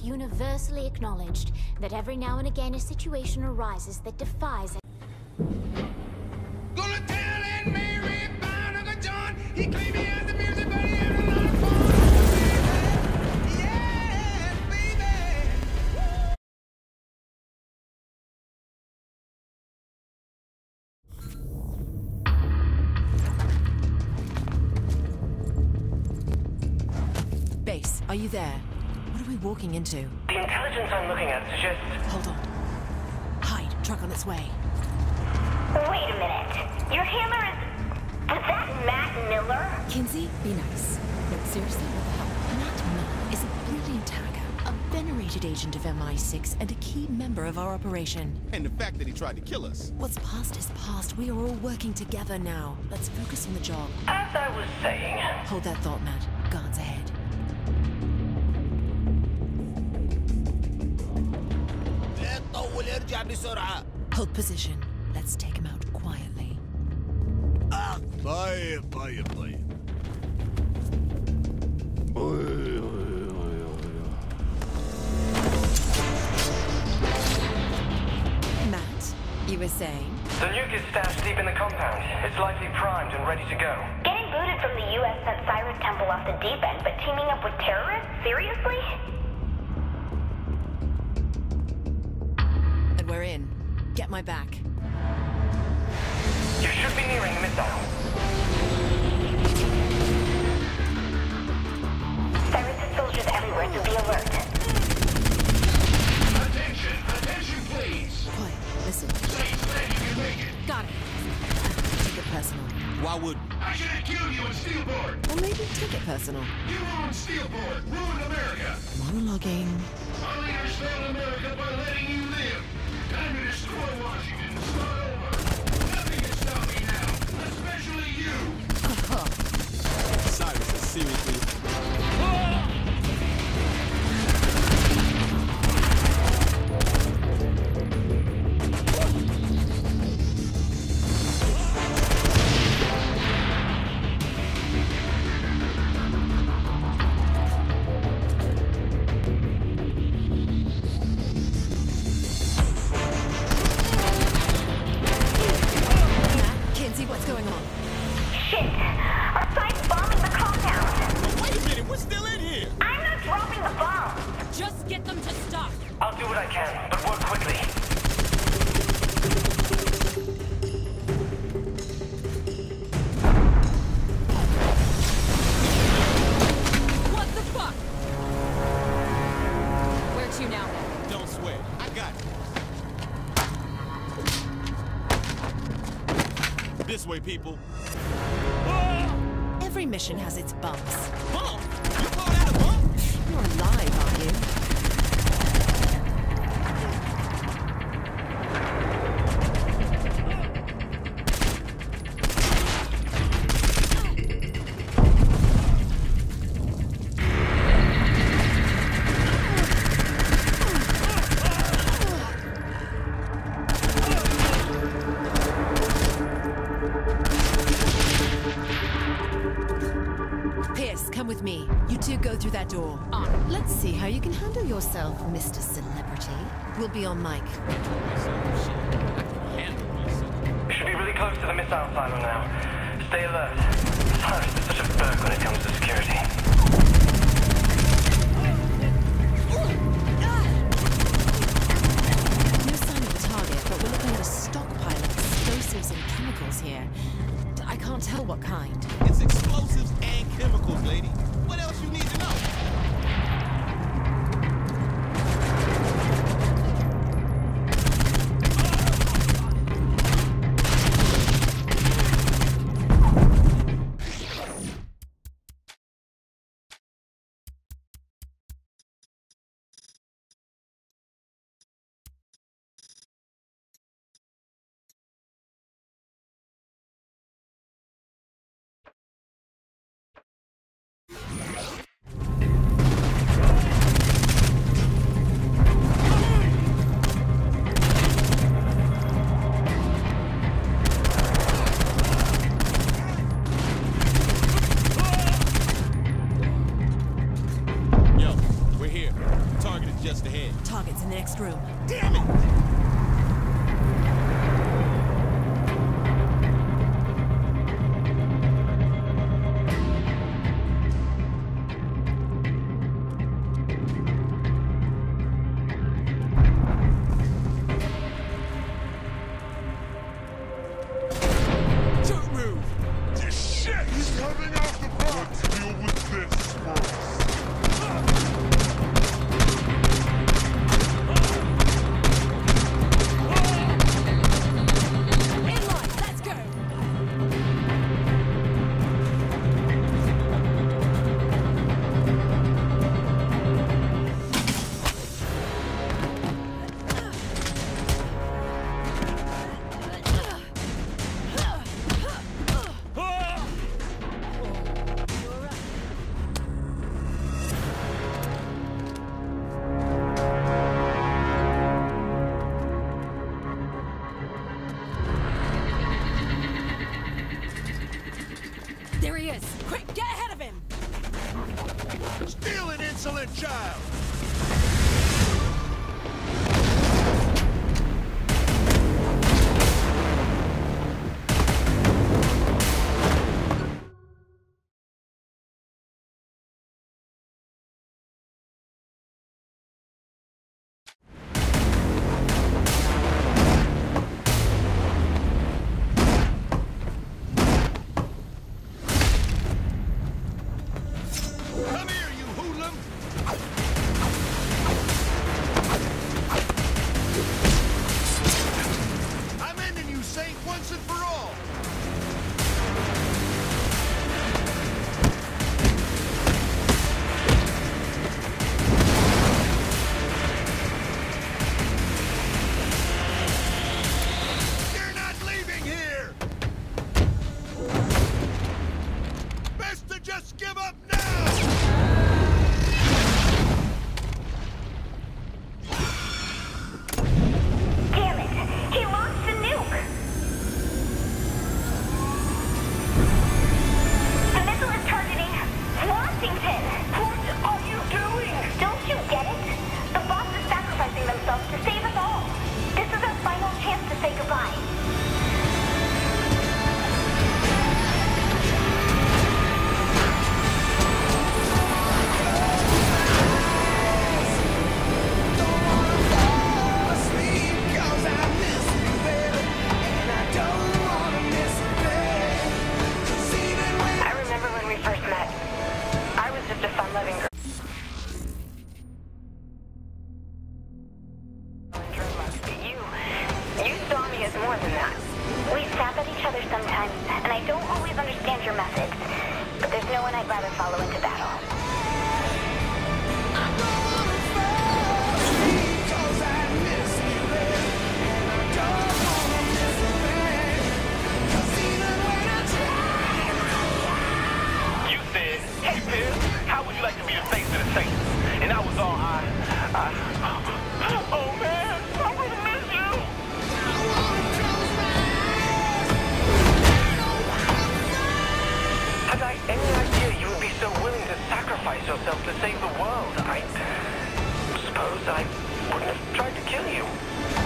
universally acknowledged that every now and again a situation arises that defies it. Gonna tell Aunt Mary about Uncle John. He claimed he has the music, but he had a lot of fun. Yeah, baby. Base, are you there? What are we walking into? The intelligence I'm looking at suggests... Hold on. Hide. Truck on its way. Wait a minute. Your handler is... Was that Matt Miller? Kinsey, be nice. No, seriously, what the hell? Matt Miller is a brilliant hacker, a venerated agent of MI6, and a key member of our operation. And the fact that he tried to kill us. What's past is past. We are all working together now. Let's focus on the job. As I was saying... Hold that thought, Matt. Guards ahead. Hold position. Let's take him out quietly. Matt, you were saying? The nuke is stashed deep in the compound. It's likely primed and ready to go. Getting booted from the U.S. sent Cyrus Temple off the deep end, but teaming up with terrorists? Seriously? And we're in. Get my back. You should be nearing the missile. Cyrus' soldiers everywhere, so be alert. Attention, attention, please. Quiet. Listen. Safe landing can make it. Got it. Take it personal. Why would... I should have killed you in Steelport. Or maybe take it personal. You ruined Steelport, ruined America. Monologuing. Our leaders failed America by letting you live. Time to destroy Washington and start over. Nothing can stop me now, especially you. Cyrus is seriously... What's going on? Shit! Our site's bombing the compound! Wait a minute, we're still in here! I'm not dropping the bomb! Just get them to stop! I'll do what I can, but work quickly. What the fuck? Where to now, then? Don't sweat. I got it. This way, people. Every mission has its bumps. Bump? You call that a bump? You're alive, aren't you? Pierce, come with me. You two go through that door. Let's see how you can handle yourself, Mr. Celebrity. We'll be on mic. We should be really close to the missile silo now. Stay alert. Cyrus is such a berg when it comes to security. No sign of the target, but we're looking at a stockpile of explosives and chemicals here. I can't tell what kind. It's explosives and chemicals, lady. What else you need to know? just ahead. Target's in the next room. Damn it! There he is! Quick, get ahead of him! Steal an insolent child! Come here, you hoodlum! I'm ending you, Saint, once and for all! You're not leaving here! Best to just give up now! Damn it! He launched a nuke! The missile is targeting Washington! What are you doing? Don't you get it? The boss is sacrificing themselves to save us all. This is our final chance to say goodbye. I remember when we first met. I was just a fun-loving girl. You saw me as more than that. We snap at each other sometimes, and I don't always understand your methods. But there's no one I'd rather follow into battle. You said, hey, Piers, how would you like to be the face of the Saints? And I was all, oh, man, I'm gonna miss you. Had I any idea you would be so willing to sacrifice yourself to save the world? I suppose I wouldn't have tried to kill you.